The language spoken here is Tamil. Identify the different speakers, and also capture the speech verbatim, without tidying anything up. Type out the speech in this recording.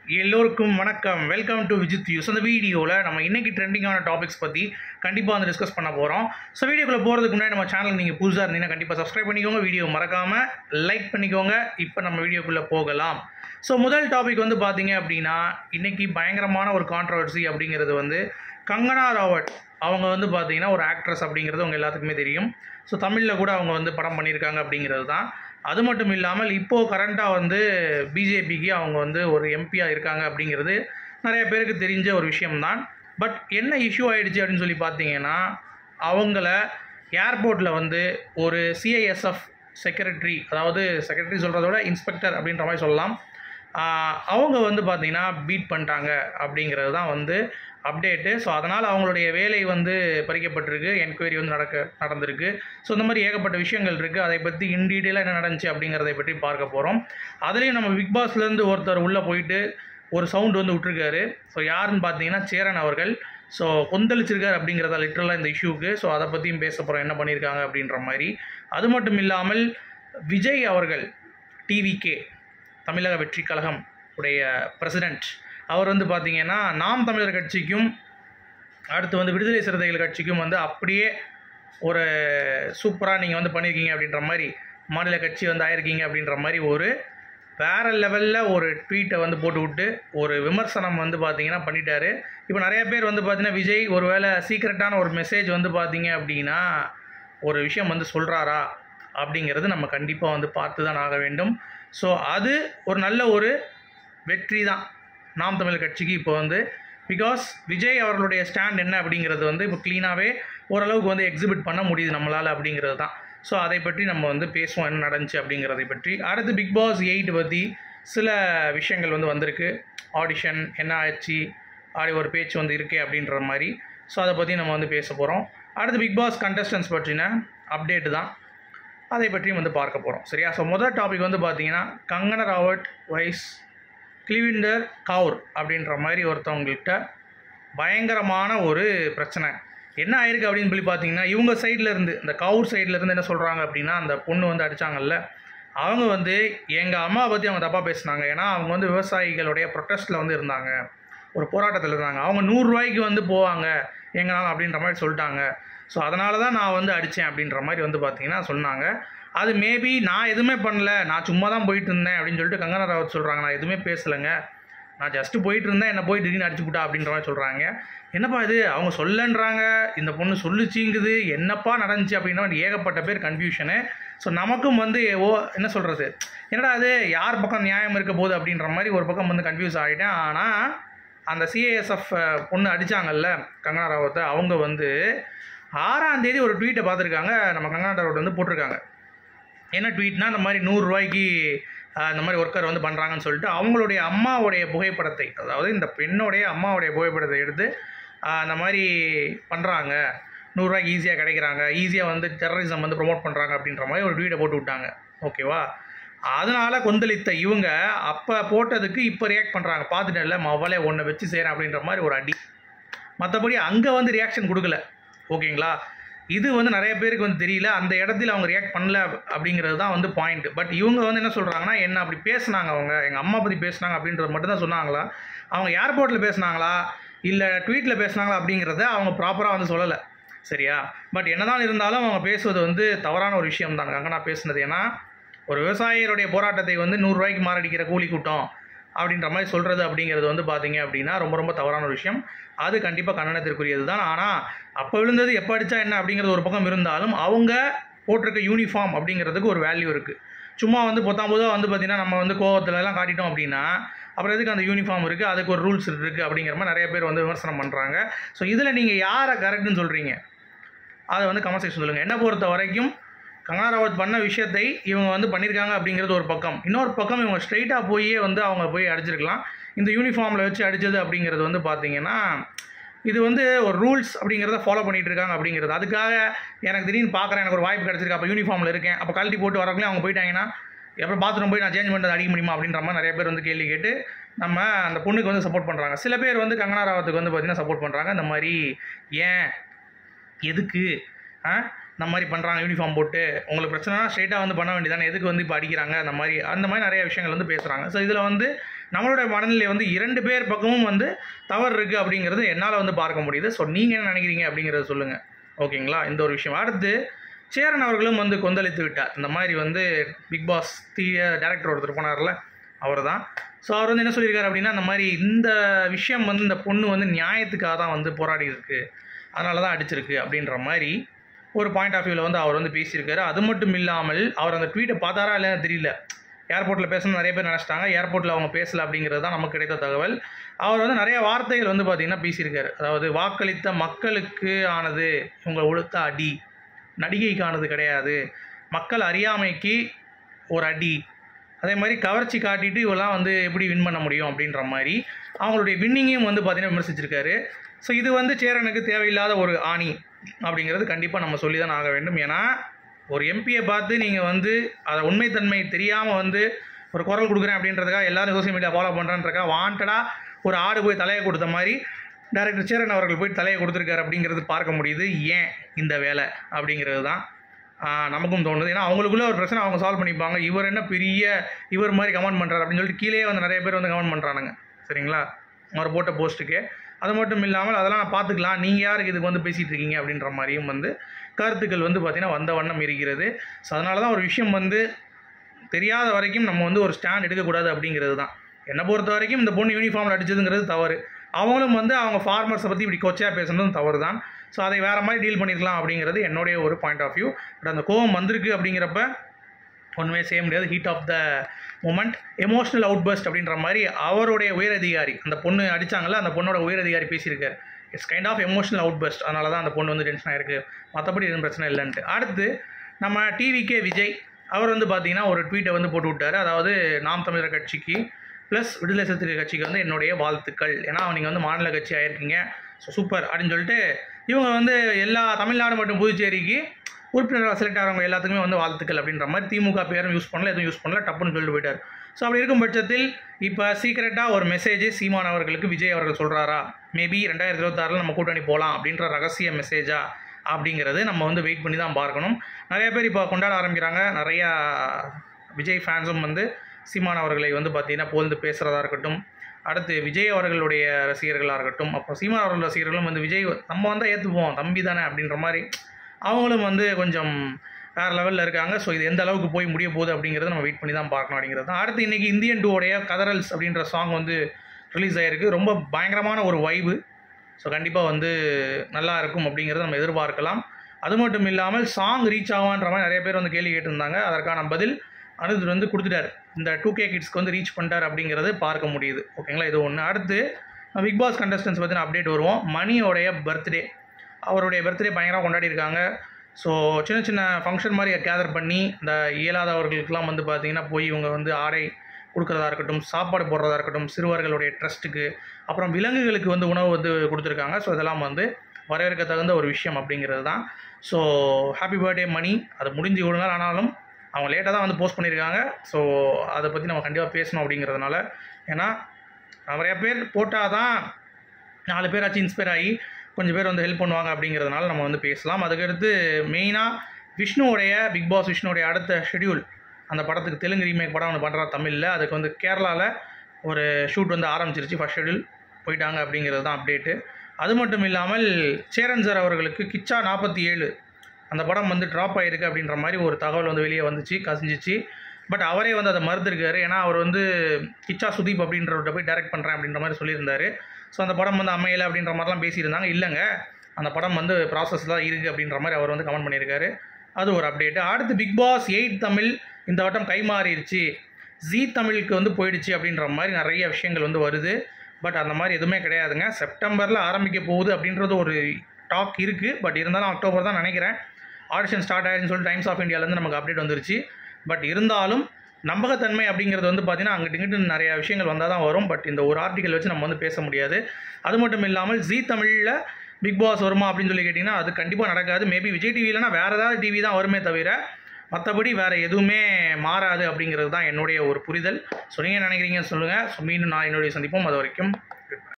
Speaker 1: எல்லோருக்கும் வணக்கம். வெல்கம் டு விஜித் யூஸ். அந்த வீடியோவில் நம்ம இன்றைக்கி ட்ரெண்டிங்கான டாபிக்ஸ் பற்றி கண்டிப்பாக வந்து டிஸ்கஸ் பண்ண போகிறோம். ஸோ வீடியோக்குள்ளே போகிறதுக்கு முன்னாடி நம்ம சேனல் நீங்கள் புதுசாக இருந்தீங்கன்னா கண்டிப்பாக சப்ஸ்கிரைப் பண்ணிக்கோங்க, வீடியோ மறக்காமல் லைக் பண்ணிக்கோங்க. இப்போ நம்ம வீடியோக்குள்ளே போகலாம். ஸோ முதல் டாபிக் வந்து பார்த்தீங்க அப்படின்னா, இன்றைக்கி பயங்கரமான ஒரு கான்ட்ரவர்சி அப்படிங்கிறது வந்து கங்கனா ராவத். அவங்க வந்து பார்த்தீங்கன்னா ஒரு ஆக்ட்ரஸ் அப்படிங்கிறது அவங்க எல்லாத்துக்குமே தெரியும். ஸோ தமிழில் கூட அவங்க வந்து படம் பண்ணியிருக்காங்க அப்படிங்கிறது தான். அது மட்டும் இல்லாமல் இப்போது கரண்ட்டாக வந்து பிஜேபிக்கு அவங்க வந்து ஒரு எம்பியாக இருக்காங்க அப்படிங்கிறது நிறைய பேருக்கு தெரிஞ்ச ஒரு விஷயம்தான். பட் என்ன இஷ்யூ ஆகிடுச்சு அப்படின்னு சொல்லி பார்த்தீங்கன்னா, அவங்கள ஏர்போர்ட்டில் வந்து ஒரு சிஐஎஸ்எஃப் செக்ரட்டரி, அதாவது செக்ரட்டரி சொல்கிறத விட இன்ஸ்பெக்டர் அப்படின்ற மாதிரி சொல்லலாம், அவங்க வந்து பார்த்திங்கன்னா பீட் பண்ணிட்டாங்க அப்படிங்கிறது தான் வந்து அப்டேட்டு. ஸோ அதனால் அவங்களுடைய வேலை வந்து பறிக்கப்பட்டிருக்கு, என்கொயரி வந்து நடக்க நடந்திருக்கு. ஸோ இந்த மாதிரி ஏகப்பட்ட விஷயங்கள் இருக்குது. அதை பற்றி இன் டீட்டெயிலாக என்ன நடந்துச்சு அப்படிங்கிறத பற்றி பார்க்க போகிறோம். அதுலேயும் நம்ம பிக் பாஸ்லேருந்து ஒருத்தர் உள்ளே போயிட்டு ஒரு சவுண்ட் வந்து விட்டுருக்காரு. ஸோ யாருன்னு பார்த்தீங்கன்னா சேரன் அவர்கள். ஸோ கொந்தளிச்சிருக்கார் அப்படிங்கிறத லிட்ரலாக இந்த இஷ்யூக்கு. ஸோ அதை பற்றியும் பேச போகிறோம், என்ன பண்ணியிருக்காங்க அப்படின்ற மாதிரி. அது மட்டும் இல்லாமல் விஜய் அவர்கள், டிவிகே தமிழக வெற்றி கழகம் உடைய பிரசிடெண்ட், அவர் வந்து பார்த்திங்கன்னா நாம் தமிழர் கட்சிக்கும் அடுத்து வந்து விடுதலை சிறுத்தைகள் கட்சிக்கும் வந்து அப்படியே ஒரு சூப்பராக நீங்கள் வந்து பண்ணியிருக்கீங்க அப்படின்ற மாதிரி, மாநில கட்சி வந்து ஆயிருக்கீங்க அப்படின்ற மாதிரி ஒரு வேறு லெவலில் ஒரு ட்வீட்டை வந்து போட்டு விட்டு ஒரு விமர்சனம் வந்து பார்த்திங்கன்னா பண்ணிட்டாரு. இப்போ நிறைய பேர் வந்து பார்த்திங்கன்னா விஜய் ஒரு வேளை சீக்ரெட்டான ஒரு மெசேஜ் வந்து பார்த்திங்க அப்படின்னா ஒரு விஷயம் வந்து சொல்கிறாரா அப்படிங்கிறது நம்ம கண்டிப்பாக வந்து பார்த்து தான் ஆக வேண்டும். ஸோ அது ஒரு நல்ல ஒரு வெற்றி தான் நாம் தமிழ் கட்சிக்கு இப்போ வந்து. பிகாஸ் விஜய் அவர்களுடைய ஸ்டாண்ட் என்ன அப்படிங்கிறது வந்து இப்போ க்ளீனாகவே ஓரளவுக்கு வந்து எக்ஸிபிட் பண்ண முடியுது நம்மளால் அப்படிங்கிறது தான். ஸோ அதை பற்றி நம்ம வந்து பேசுவோம், என்ன நடந்துச்சு அப்படிங்கிறதை பற்றி. அடுத்து பிக் பாஸ் எயிட் பற்றி சில விஷயங்கள் வந்து வந்திருக்கு. ஆடிஷன் என்ன ஆச்சு, ஆடி ஒரு பேச்சு வந்து இருக்கே அப்படின்ற மாதிரி. ஸோ அதை பற்றி நம்ம வந்து பேச போகிறோம். அடுத்து பிக் பாஸ் கண்டஸ்டன்ஸ் பற்றின அப்டேட்டு தான், அதை பற்றியும் வந்து பார்க்க போகிறோம். சரியா? ஸோ முதல் டாபிக் வந்து பார்த்தீங்கன்னா கங்கனா ராவத் வைஸ் குல்விந்தர் கவுர் அப்படின்ற மாதிரி ஒருத்தவங்கள்ட்ட பயங்கரமான ஒரு பிரச்சனை என்ன ஆயிருக்கு அப்படின்னு சொல்லி பார்த்தீங்கன்னா, இவங்க சைடில் இருந்து, இந்த கவுர் சைடில் இருந்து என்ன சொல்கிறாங்க அப்படின்னா, அந்த பொண்ணு வந்து அடித்தாங்கல்ல, அவங்க வந்து எங்கள் அம்மாவை பற்றி அவங்க தப்பாக பேசினாங்க. ஏன்னா அவங்க வந்து விவசாயிகளுடைய ப்ரொட்டஸ்ட்டில் வந்து இருந்தாங்க, ஒரு போராட்டத்தில் இருந்தாங்க. அவங்க நூறுரூவாய்க்கு வந்து போவாங்க எங்கனாலும் அப்படின்ற மாதிரி சொல்லிட்டாங்க. ஸோ அதனால தான் நான் வந்து அடித்தேன் அப்படின்ற மாதிரி வந்து பார்த்திங்கன்னா சொன்னாங்க. அது மேபி நான் எதுவுமே பண்ணல, நான் சும்மா தான் போயிட்டு இருந்தேன் அப்படின்னு சொல்லிட்டு கங்கனா ராவத் சொல்கிறாங்க. நான் எதுவுமே பேசலைங்க, நான் ஜஸ்ட்டு போயிட்டு இருந்தேன், என்னை போய் திடீர்னு அடிச்சுக்கிட்டா அப்படின்ற மாதிரி சொல்கிறாங்க. என்னப்பா இது, அவங்க சொல்லன்றாங்க, இந்த பொண்ணு சொல்லுச்சிங்குது, என்னப்பா நடந்துச்சு அப்படின்ற மாதிரி ஏகப்பட்ட பேர் கன்ஃபியூஷனு. ஸோ நமக்கும் வந்து ஓ என்ன சொல்கிறது, என்னடா அது யார் பக்கம் நியாயம் இருக்க போகுது அப்படின்ற மாதிரி ஒரு பக்கம் வந்து கன்ஃபியூஸ் ஆகிட்டேன். ஆனால் அந்த சிஏஎஸ்எஃப் பொண்ணு அடித்தாங்கல்ல கங்கனா ராவத்தை, அவங்க வந்து ஆறாம் தேதி ஒரு ட்வீட்டை பார்த்துருக்காங்க. நம்ம கங்கனா ராவத் வந்து போட்டிருக்காங்க. என்ன ட்வீட்னா, இந்த மாதிரி நூறுரூவாய்க்கு இந்த மாதிரி ஒர்க்கர் வந்து பண்ணுறாங்கன்னு சொல்லிட்டு அவங்களுடைய அம்மாவுடைய புகைப்படத்தை, அதாவது இந்த பெண்ணுடைய அம்மாவுடைய புகைப்படத்தை எடுத்து அந்த மாதிரி பண்ணுறாங்க, நூறுரூவாய்க்கு ஈஸியாக கிடைக்கிறாங்க, ஈஸியாக வந்து டெரரிசம் வந்து ப்ரொமோட் பண்ணுறாங்க அப்படின்ற மாதிரி ஒரு ட்வீட்டை போட்டு விட்டாங்க. ஓகேவா? அதனால் கொந்தளித்த இவங்க அப்போ போட்டதுக்கு இப்போ ரியாக்ட் பண்ணுறாங்க. பார்த்துட்டேன்ல மவளே ஒன்றை வச்சு செய்கிறேன் அப்படின்ற மாதிரி ஒரு அடி. மற்றபடி அங்கே வந்து ரியாக்ஷன் கொடுக்கல. ஓகேங்களா? இது வந்து நிறைய பேருக்கு வந்து தெரியல, அந்த இடத்துல அவங்க ரியாக்ட் பண்ணல அப்படிங்கிறது தான் வந்து பாயிண்ட். பட் இவங்க வந்து என்ன சொல்கிறாங்கன்னா, என்ன அப்படி பேசுனாங்க, அவங்க எங்கள் அம்மா பற்றி பேசுனாங்க அப்படின்றது மட்டும் தான் சொன்னாங்களா, அவங்க ஏர்போர்ட்டில் பேசுனாங்களா இல்லை ட்வீட்டில் பேசுனாங்களா அப்படிங்கிறத அவங்க ப்ராப்பராக வந்து சொல்லலை. சரியா? பட் என்ன தான் இருந்தாலும் அவங்க பேசுவது வந்து தவறான ஒரு விஷயம் தான் கங்கனா பேசுனது. ஏன்னா ஒரு விவசாயிகளுடைய போராட்டத்தை வந்து நூறுரூவாய்க்கு மாரடிக்கிற கூலி கூட்டம் அப்படின்ற மாதிரி சொல்கிறது அப்படிங்கிறது வந்து பார்த்திங்க அப்படின்னா ரொம்ப ரொம்ப தவறான ஒரு விஷயம். அது கண்டிப்பாக கண்டனத்திற்குரியது தான். ஆனால் அப்போ விழுந்தது எப்போ அடித்தா என்ன அப்படிங்கிறது ஒரு பக்கம் இருந்தாலும் அவங்க போட்டிருக்க யூனிஃபார்ம் அப்படிங்கிறதுக்கு ஒரு வேல்யூ இருக்குது. சும்மா வந்து பொத்தாம் போதும் வந்து பார்த்திங்கன்னா நம்ம வந்து கோவத்துலலாம் காட்டிட்டோம் அப்படின்னா அப்புறம் எதுக்கு அந்த யூனிஃபார்ம் இருக்குது, அதுக்கு ஒரு ரூல்ஸ் இருக்குது அப்படிங்கிற மாதிரி நிறைய பேர் வந்து விமர்சனம் பண்ணுறாங்க. ஸோ இதில் நீங்கள் யாரை கரெக்டுன்னு சொல்கிறீங்க, அதை வந்து கமெண்ட் செக்ஷன் சொல்லுங்கள். என்ன பொறுத்த வரைக்கும் கங்கனா ராவத் பண்ண விஷயத்தை இவங்க வந்து பண்ணியிருக்காங்க அப்படிங்கிறது ஒரு பக்கம். இன்னொரு பக்கம் இவங்க ஸ்ட்ரைட்டாக போயே வந்து அவங்க போய் அடிச்சிருக்கலாம். இந்த யூனிஃபார்மில் வச்சு அடித்தது அப்படிங்கிறது வந்து பார்த்திங்கன்னா இது வந்து ஒரு ரூல்ஸ் அப்படிங்கிறத ஃபாலோ பண்ணிகிட்டு இருக்காங்க அப்படிங்கிறது. அதுக்காக எனக்கு திடீர்னு பார்க்குறேன், எனக்கு ஒரு வாய்ப்பு கிடச்சிருக்கு, அப்போ யூனிஃபார்மில் இருக்கேன், அப்போ கழட்டி போட்டு வரக்குள்ளே அவங்க போயிட்டாங்கன்னா எப்போ பாத்ரூம் போய் நான் சேஞ்ச் பண்ணுறது அடிக்க முடியுமா அப்படின்ற மாதிரி நிறைய பேர் வந்து கேள்வி கேட்டு நம்ம அந்த பொண்ணுக்கு வந்து சப்போர்ட் பண்ணுறாங்க. சில பேர் வந்து கங்கனா ராவத்துக்கு வந்து பார்த்திங்கன்னா சப்போர்ட் பண்ணுறாங்க. இந்த மாதிரி ஏன் எதுக்கு ஆ இந்த மாதிரி பண்ணுறாங்க யூனிஃபார்ம் போட்டு, உங்களுக்கு பிரச்சனைனா ஸ்ட்ரைட்டாக வந்து பண்ண வேண்டியதானே, எதுக்கு வந்து இப்போ அடிக்கிறாங்க அந்த மாதிரி அந்த மாதிரி நிறைய விஷயங்கள் வந்து பேசுகிறாங்க. ஸோ இதில் வந்து நம்மளோட மனநிலை வந்து இரண்டு பேர் பக்கமும் வந்து தவறு இருக்குது அப்படிங்கிறது என்னால் வந்து பார்க்க முடியுது. ஸோ நீங்கள் என்ன நினைக்கிறீங்க அப்படிங்கிறத சொல்லுங்கள். ஓகேங்களா, இந்த ஒரு விஷயம். அடுத்து சேரன் அவர்களும் வந்து கொந்தளித்து விட்டார். இந்த மாதிரி வந்து பிக் பாஸ் தீய டேரக்டர் ஒருத்தர் போனார்ல, அவர் தான். ஸோ அவர் வந்து என்ன சொல்லியிருக்காரு அப்படின்னா, இந்த மாதிரி இந்த விஷயம் வந்து இந்த பொண்ணு வந்து நியாயத்துக்காக தான் வந்து போராடி இருக்குது, அதனால தான் அடிச்சிருக்கு அப்படின்ற மாதிரி ஒரு பாயிண்ட் ஆஃப் வியூவில் வந்து அவர் வந்து பேசியிருக்காரு. அது மட்டும் இல்லாமல் அவர் அந்த ட்வீட்டை பார்த்தாரா இல்லைன்னு தெரியல. ஏர்போர்ட்டில் பேசணும்னு நிறைய பேர் நினச்சிட்டாங்க. ஏர்போர்ட்டில் அவங்க பேசலை அப்படிங்கிறது தான் நமக்கு கிடைத்த தகவல். அவர் வந்து நிறைய வார்த்தைகள் வந்து பார்த்திங்கன்னா பேசியிருக்காரு. அதாவது வாக்களித்த மக்களுக்கு ஆனது இவங்க உளுத்த அடி, நடிகைக்கானது கிடையாது, மக்கள் அறியாமைக்கு ஒரு அடி, அதே மாதிரி கவர்ச்சி காட்டிட்டு இவெல்லாம் வந்து எப்படி வின் பண்ண முடியும் அப்படின்ற மாதிரி அவங்களுடைய வின்னிங்கையும் வந்து பார்த்திங்கன்னா விமர்சிச்சிருக்காரு. ஸோ இது வந்து சேரனுக்கு தேவையில்லாத ஒரு ஆணி அப்படிங்கிறது கண்டிப்பாக நம்ம சொல்லி தான் ஆக வேண்டும். ஏன்னா ஒரு எம்பியை பார்த்து நீங்கள் வந்து அதை உண்மைத்தன்மை தெரியாமல் வந்து ஒரு குரல் கொடுக்குறேன் அப்படின்றதுக்காக எல்லாரும் சோசியல் மீடியா ஃபாலோ பண்ணுறன்றக்கா வாண்டடாக ஒரு ஆடு போய் தலையை கொடுத்த மாதிரி டைரக்டர் சேரன் அவர்கள் போய் தலையை கொடுத்துருக்காரு அப்படிங்கிறது பார்க்க முடியுது. ஏன் இந்த வேலை அப்படிங்கிறது தான் நமக்கும் தோணுது. ஏன்னா அவங்களுக்குள்ள ஒரு பிரச்சனை அவங்க சால்வ் பண்ணிப்பாங்க. இவர் என்ன பெரிய இவர் மாதிரி கமெண்ட் பண்ணுறாரு அப்படின்னு சொல்லிட்டு கீழே வந்து நிறைய பேர் வந்து கமெண்ட் பண்ணுறானுங்க. சரிங்களா, அவர் போட்ட போஸ்ட்டுக்கு. அது மட்டும் இல்லாமல் அதெல்லாம் நான் பார்த்துக்கலாம், நீங்கள் யாருக்கு இதுக்கு வந்து பேசிகிட்டு இருக்கீங்க அப்படின்ற மாதிரியும் வந்து கருத்துக்கள் வந்து பார்த்திங்கன்னா வந்த வண்ணம் இருக்கிறது. ஸோ அதனால தான் ஒரு விஷயம் வந்து தெரியாத வரைக்கும் நம்ம வந்து ஒரு ஸ்டாண்ட் எடுக்கக்கூடாது அப்படிங்கிறது தான். என்னை பொறுத்த வரைக்கும் இந்த பொண்ணு யூனிஃபார்மில் அடிச்சதுங்கிறது தவறு. அவங்களும் வந்து அவங்க ஃபார்மர்ஸை பற்றி இப்படி கொச்சையாக பேசுனதும் தவறு தான். ஸோ அதை வேறு மாதிரி டீல் பண்ணியிருக்கலாம் அப்படிங்கிறது என்னுடைய ஒரு பாயிண்ட் ஆஃப் வியூ. பட் அந்த கோவம் வந்திருக்கு அப்படிங்கிறப்ப ஒன்றுமே செய்ய முடியாது. Heat of the moment, emotional outburst அப்படின்ற மாதிரி அவருடைய உயரதிகாரி, அந்த பொண்ணு அடித்தாங்கல்ல, அந்த பொண்ணோட உயரதிகாரி பேசியிருக்காரு. It's kind of emotional outburst, அதனால தான் அந்த பொண்ணு வந்து டென்ஷன் ஆகிருக்கு, மற்றபடி எதுவும் பிரச்சனை இல்லைன்ட்டு. அடுத்து நம்ம டிவிகே விஜய் அவர் வந்து பார்த்திங்கன்னா ஒரு ட்வீட்டை வந்து போட்டு விட்டார். அதாவது நாம் தமிழர் கட்சிக்கு ப்ளஸ் விடுதலை சிறுத்தைகள் கட்சிக்கு வந்து என்னுடைய வாழ்த்துக்கள், ஏன்னா நீங்கள் வந்து மாநில கட்சி ஆகிருக்கீங்க, ஸோ சூப்பர் அப்படின்னு சொல்லிட்டு இவங்க வந்து எல்லா தமிழ்நாடு மற்றும் புதுச்சேரிக்கு உறுப்பினராக செலக்ட் ஆகிறவங்க எல்லாத்துக்குமே வந்து வாழ்த்துக்கள் அப்படின்ற மாதிரி திமுக பேரும் யூஸ் பண்ணல, எதுவும் யூஸ் பண்ணல, டப்புன்னு சொல்லிட்டு போயிட்டார். ஸோ அப்படி இருக்கும் பட்சத்தில் இப்போ சீக்கிரட்டாக ஒரு மெசேஜ் சீமான் அவர்களுக்கு விஜய் அவர்கள் சொல்கிறாரா, மேபி ரெண்டாயிரத்தி இருபத்தாறில் நம்ம கூட்டணி போகலாம் அப்படின்ற ரகசிய மெசேஜா அப்படிங்கிறது நம்ம வந்து வெயிட் பண்ணி தான் பார்க்கணும். நிறைய பேர் இப்போ கொண்டாட ஆரம்பிக்கிறாங்க. நிறையா விஜய் ஃபேன்ஸும் வந்து சீமான் அவர்களை வந்து பார்த்திங்கன்னா புகழ்ந்து பேசுகிறதா இருக்கட்டும், அடுத்து விஜய் அவர்களுடைய ரசிகர்களாக இருக்கட்டும், அப்போ சீமான் அவர்கள் ரசிகர்களும் வந்து விஜய் நம்ம வந்தால் ஏற்றுப்போம் தம்பி தானே அப்படின்ற மாதிரி அவங்களும் வந்து கொஞ்சம் வேறு லெவலில் இருக்காங்க. ஸோ இது எந்த அளவுக்கு போய் முடிய போகுது அப்படிங்கிறத நம்ம வெயிட் பண்ணி தான் பார்க்கணும் அப்படிங்கிறது தான். அடுத்து இன்றைக்கி இந்தியன் டூவோடைய கதரல்ஸ் அப்படின்ற சாங் வந்து ரிலீஸ் ஆகிருக்கு. ரொம்ப பயங்கரமான ஒரு வைபு. ஸோ கண்டிப்பாக வந்து நல்லா இருக்கும் அப்படிங்கிறத நம்ம எதிர்பார்க்கலாம். அது மட்டும் இல்லாமல் சாங் ரீச் ஆகான்ற மாதிரி நிறைய பேர் வந்து கேள்வி கேட்டிருந்தாங்க. அதற்கான பதில் அனிருத் வந்து கொடுத்துட்டார். இந்த டூ கே கிட்ஸ்க்கு வந்து ரீச் பண்ணிட்டார் அப்படிங்கிறது பார்க்க முடியுது. ஓகேங்களா, இது ஒன்று. அடுத்து பிக் பாஸ் கண்டஸ்டன்ஸ் பற்றின அப்டேட் வருவோம். மணியோடைய பர்த்டே, அவருடைய பர்த்டே பயங்கரமாக கொண்டாடிருக்காங்க. ஸோ சின்ன சின்ன ஃபங்க்ஷன் மாதிரி கேதர் பண்ணி இந்த இயலாதவர்களுக்கெல்லாம் வந்து பார்த்திங்கன்னா போய் இவங்க வந்து ஆடை கொடுக்குறதா இருக்கட்டும், சாப்பாடு போடுறதா இருக்கட்டும், சிறுவர்களுடைய ட்ரஸ்ட்டுக்கு, அப்புறம் விலங்குகளுக்கு வந்து உணவு வந்து கொடுத்துருக்காங்க. ஸோ இதெல்லாம் வந்து வரவேற்க தகுந்த ஒரு விஷயம் அப்படிங்கிறது தான். So happy birthday Mani. அது முடிஞ்சு இவ்வளோ நாள் ஆனாலும் அவங்க லேட்டாக தான் வந்து போஸ்ட் பண்ணியிருக்காங்க. ஸோ அதை பற்றி நம்ம கண்டிப்பாக பேசணும் அப்படிங்கிறதுனால, ஏன்னா நிறைய பேர் போட்டால் தான் நாலு பேராச்சும் இன்ஸ்பயர் ஆகி கொஞ்சம் பேர் வந்து ஹெல்ப் பண்ணுவாங்க அப்படிங்கிறதுனால நம்ம வந்து பேசலாம். அதுக்கடுத்து மெயினாக விஷ்ணுவோடைய பிக் பாஸ் விஷ்ணுவோடைய அடுத்த ஷெடியூல், அந்த படத்துக்கு தெலுங்கு ரீமேக் படம் ஒன்று பண்ணுறா தமிழில், அதுக்கு வந்து கேரளாவில் ஒரு ஷூட் வந்து ஆரம்பிச்சிருச்சு. ஃபஸ்ட் ஷெடியூல் போயிட்டாங்க அப்படிங்கிறது தான் அப்டேட்டு. அது மட்டும் இல்லாமல் சேரன் சார் அவர்களுக்கு கிச்சா நாற்பத்தி ஏழு அந்த படம் வந்து ட்ராப் ஆகிருக்கு அப்படின்ற மாதிரி ஒரு தகவல் வந்து வெளியே வந்துச்சு, கசிஞ்சிச்சு. பட் அவரே வந்து அதை மறுத்திருக்காரு. ஏன்னா அவர் வந்து கிச்சா சுதீப் அப்படின்றவர்கிட்ட போய் டைரக்ட் பண்ணுறேன் அப்படின்ற மாதிரி சொல்லியிருந்தார். ஸோ அந்த படம் வந்து அமையலை அப்படின்ற மாதிரிலாம் பேசியிருந்தாங்க. இல்லைங்க, அந்த படம் வந்து ப்ராசஸ் தான் இருக்குது அப்படின்ற மாதிரி அவர் வந்து கமெண்ட் பண்ணியிருக்காரு. அது ஒரு அப்டேட்டு. அடுத்து பிக் பாஸ் எயிட் தமிழ் இந்த வட்டம் கைமாறிடுச்சு, ஜீ தமிழுக்கு வந்து போயிடுச்சு அப்படின்ற மாதிரி நிறைய விஷயங்கள் வந்து வருது. பட் அந்த மாதிரி எதுவுமே கிடையாதுங்க. செப்டம்பரில் ஆரம்பிக்க போகுது அப்படின்றது ஒரு டாக் இருக்குது. பட் இருந்தாலும் அக்டோபர் தான் நினைக்கிறேன் ஆடிஷன் ஸ்டார்ட் ஆகிடுன்னு சொல்லிட்டு டைம்ஸ் ஆஃப் இந்தியாவிலேருந்து நமக்கு அப்டேட் வந்துருச்சு. பட் இருந்தாலும் நம்பகத்தன்மை அப்படிங்கிறது வந்து பார்த்திங்கன்னா அங்கிட்டு இங்கிட்டு நிறைய விஷயங்கள் வந்தால் தான் வரும். பட் இந்த ஒரு ஆர்டிக்கல் வச்சு நம்ம வந்து பேச முடியாது. அது மட்டும் இல்லாமல் ஜீ தமிழில் பிக் பாஸ் வருமா அப்படின்னு சொல்லி கேட்டிங்கன்னா அது கண்டிப்பாக நடக்காது. மேபி விஜய் டிவிலனா வேறு ஏதாவது டிவி தான் வருமே தவிர மற்றபடி வேறு எதுவுமே மாறாது அப்படிங்கிறது தான் என்னுடைய ஒரு புரிதல். ஸோ நீங்கள் நினைக்கிறீங்கன்னு சொல்லுங்கள். ஸோ மீண்டும் நான் என்னுடைய சந்திப்போம். அது வரைக்கும்